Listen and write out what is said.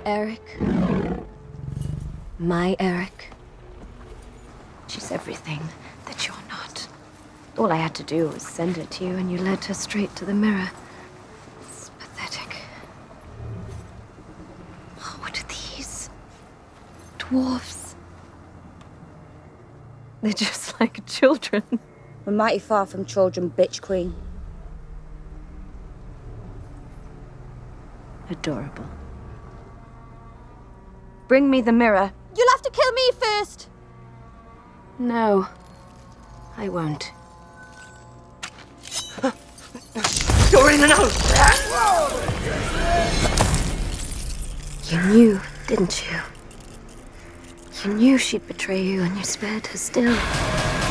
Eric. My Eric. She's everything that you're not. All I had to do was send her to you, and you led her straight to the mirror. It's pathetic. Oh, what are these? Dwarfs. They're just like children. We're mighty far from children, bitch queen. Adorable. Bring me the mirror. You'll have to kill me first! No, I won't. You're in and out! You knew, didn't you? You knew she'd betray you, and you spared her still.